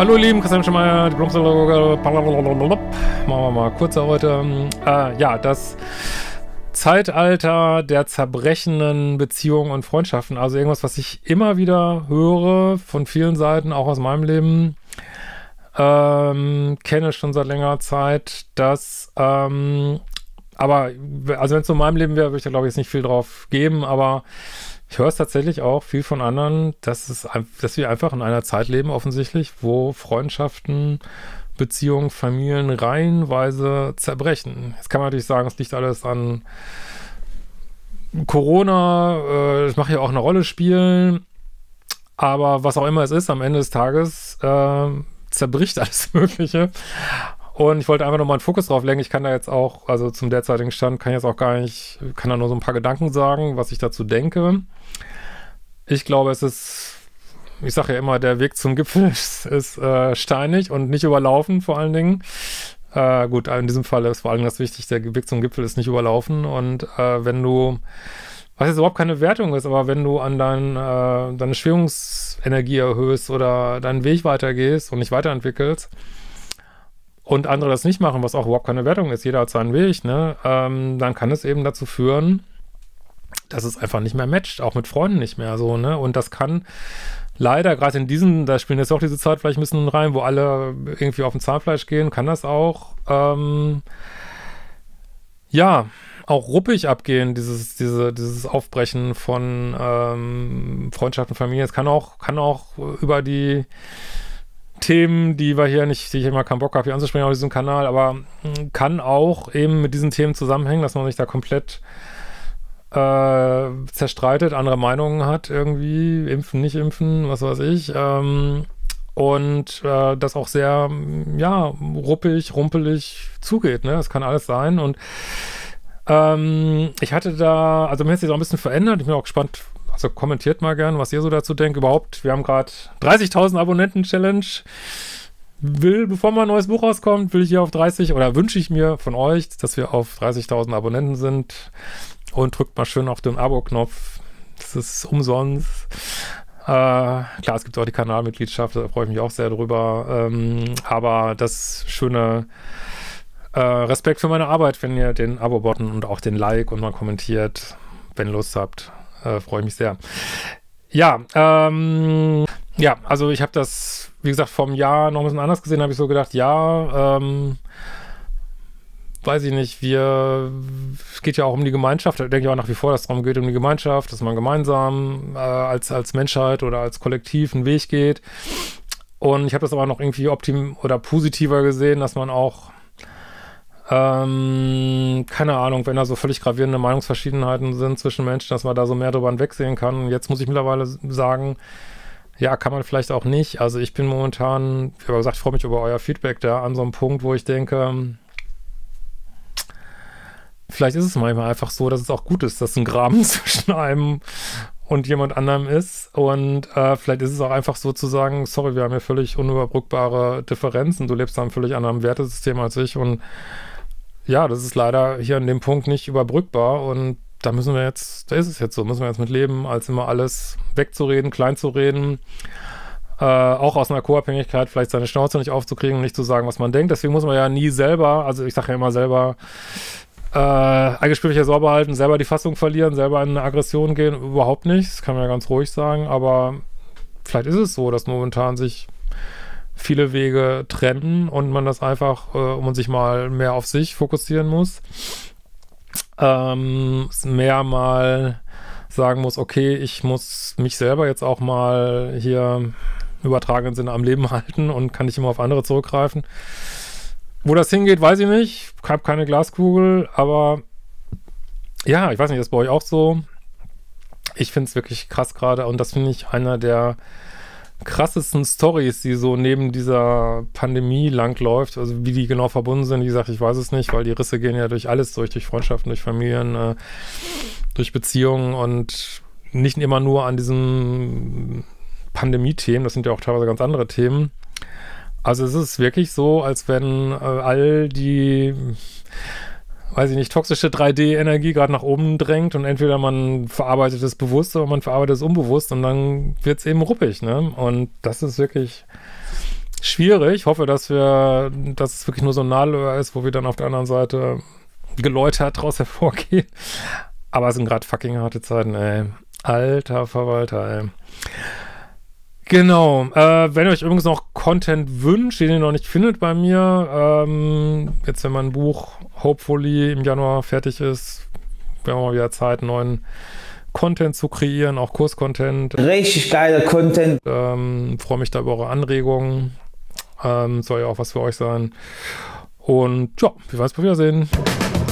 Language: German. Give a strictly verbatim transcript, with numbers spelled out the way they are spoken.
Hallo ihr Lieben, Christian Schemeier, Diplom-Psychologe. Machen wir mal kurzer heute. Äh, ja, das Zeitalter der zerbrechenden Beziehungen und Freundschaften. Also irgendwas, was ich immer wieder höre von vielen Seiten, auch aus meinem Leben. Ähm, kenne schon seit längerer Zeit, dass, ähm, aber, also wenn es so in meinem Leben wäre, würde ich da glaube ich jetzt nicht viel drauf geben, aber ich höre es tatsächlich auch viel von anderen, dass, es, dass wir einfach in einer Zeit leben, offensichtlich, wo Freundschaften, Beziehungen, Familien reihenweise zerbrechen. Jetzt kann man natürlich sagen, es liegt alles an Corona, äh, das macht ja auch eine Rolle spielen, aber was auch immer es ist, am Ende des Tages äh, zerbricht alles Mögliche. Und ich wollte einfach nochmal einen Fokus drauf lenken. Ich kann da jetzt auch, also zum derzeitigen Stand, kann ich jetzt auch gar nicht, kann da nur so ein paar Gedanken sagen, was ich dazu denke. Ich glaube, es ist, ich sage ja immer, der Weg zum Gipfel ist, ist äh, steinig und nicht überlaufen, vor allen Dingen. Äh, gut, in diesem Fall ist vor allem das wichtig, der Weg zum Gipfel ist nicht überlaufen. Und äh, wenn du, was jetzt überhaupt keine Wertung ist, aber wenn du an dein, äh, deine Schwingungsenergie erhöhst oder deinen Weg weitergehst und nicht weiterentwickelst, und andere das nicht machen, was auch überhaupt keine Wertung ist, jeder hat seinen Weg, ne, ähm, dann kann es eben dazu führen, dass es einfach nicht mehr matcht, auch mit Freunden nicht mehr so, ne, und das kann leider, gerade in diesen, da spielen jetzt auch diese Zeit vielleicht ein bisschen rein, wo alle irgendwie auf dem Zahnfleisch gehen, kann das auch, ähm, ja, auch ruppig abgehen, dieses, diese, dieses Aufbrechen von ähm, Freundschaften, Familien. Es kann auch, kann auch über die Themen, die wir hier nicht, die ich immer keinen Bock habe, hier anzusprechen auf diesem Kanal, aber kann auch eben mit diesen Themen zusammenhängen, dass man sich da komplett äh, zerstreitet, andere Meinungen hat irgendwie, impfen, nicht impfen, was weiß ich, ähm, und äh, das auch sehr, ja, ruppig, rumpelig zugeht, ne, das kann alles sein und ähm, ich hatte da, also mir hat sich auch ein bisschen verändert, ich bin auch gespannt. Also kommentiert mal gern, was ihr so dazu denkt. Überhaupt, wir haben gerade dreißigtausend Abonnenten-Challenge. Will, bevor mal ein neues Buch rauskommt, will ich hier auf dreißig oder wünsche ich mir von euch, dass wir auf dreißigtausend Abonnenten sind. Und drückt mal schön auf den Abo-Knopf. Das ist umsonst. Äh, klar, es gibt auch die Kanalmitgliedschaft, da freue ich mich auch sehr drüber. Ähm, aber das schöne äh, Respekt für meine Arbeit, wenn ihr den Abo-Button und auch den Like und mal kommentiert, wenn ihr Lust habt. Äh, freue ich mich sehr. Ja, ähm, ja, also ich habe das, wie gesagt, vor einem Jahr noch ein bisschen anders gesehen, habe ich so gedacht, ja, ähm, weiß ich nicht, wir, es geht ja auch um die Gemeinschaft, da denke ich auch nach wie vor, dass es darum geht, um die Gemeinschaft, dass man gemeinsam äh, als, als Menschheit oder als Kollektiv einen Weg geht. Und ich habe das aber noch irgendwie optim oder positiver gesehen, dass man auch Ähm, keine Ahnung, wenn da so völlig gravierende Meinungsverschiedenheiten sind zwischen Menschen, dass man da so mehr drüber hinwegsehen kann. Jetzt muss ich mittlerweile sagen, ja, kann man vielleicht auch nicht. Also ich bin momentan, wie gesagt, ich freue mich über euer Feedback da an so einem Punkt, wo ich denke, vielleicht ist es manchmal einfach so, dass es auch gut ist, dass ein Graben zwischen einem und jemand anderem ist. Und äh, vielleicht ist es auch einfach so zu sagen, sorry, wir haben hier völlig unüberbrückbare Differenzen. Du lebst da einem völlig anderen Wertesystem als ich und ja, das ist leider hier an dem Punkt nicht überbrückbar und da müssen wir jetzt, da ist es jetzt so, müssen wir jetzt mit leben, als immer alles wegzureden, klein zu reden, äh, auch aus einer Co-Abhängigkeit vielleicht seine Schnauze nicht aufzukriegen und nicht zu sagen, was man denkt. Deswegen muss man ja nie selber, also ich sage ja immer selber, äh, eigensprüchlicher Sorbe halten, selber die Fassung verlieren, selber in eine Aggression gehen, überhaupt nicht, das kann man ja ganz ruhig sagen, aber vielleicht ist es so, dass momentan sich viele Wege trennen und man das einfach, äh, um sich mal mehr auf sich fokussieren muss, ähm, mehr mal sagen muss, okay, ich muss mich selber jetzt auch mal hier im übertragenen Sinne am Leben halten und kann nicht immer auf andere zurückgreifen. Wo das hingeht, weiß ich nicht. Ich habe keine Glaskugel, aber ja, ich weiß nicht, ist bei euch auch so. Ich finde es wirklich krass gerade und das finde ich einer der krassesten Storys, die so neben dieser Pandemie langläuft, also wie die genau verbunden sind, wie gesagt, ich weiß es nicht, weil die Risse gehen ja durch alles durch, durch Freundschaften, durch Familien, äh, durch Beziehungen und nicht immer nur an diesen Pandemie-Themen, das sind ja auch teilweise ganz andere Themen. Also es ist wirklich so, als wenn äh, all die weiß ich nicht, toxische drei D-Energie gerade nach oben drängt und entweder man verarbeitet es bewusst oder man verarbeitet es unbewusst und dann wird es eben ruppig, ne? Und das ist wirklich schwierig. Ich hoffe, dass wir, dass es wirklich nur so ein Nadelöhr ist, wo wir dann auf der anderen Seite geläutert draus hervorgehen. Aber es sind gerade fucking harte Zeiten, ey. Alter Verwalter, ey. Genau. Äh, wenn ihr euch übrigens noch Content wünscht, den ihr noch nicht findet bei mir, ähm, jetzt wenn mein Buch hopefully im Januar fertig ist, wir haben mal wieder Zeit, neuen Content zu kreieren, auch Kurscontent. Richtig geiler Content. Ähm, freue mich da über eure Anregungen. Ähm, soll ja auch was für euch sein. Und ja, wir werden uns mal wiedersehen.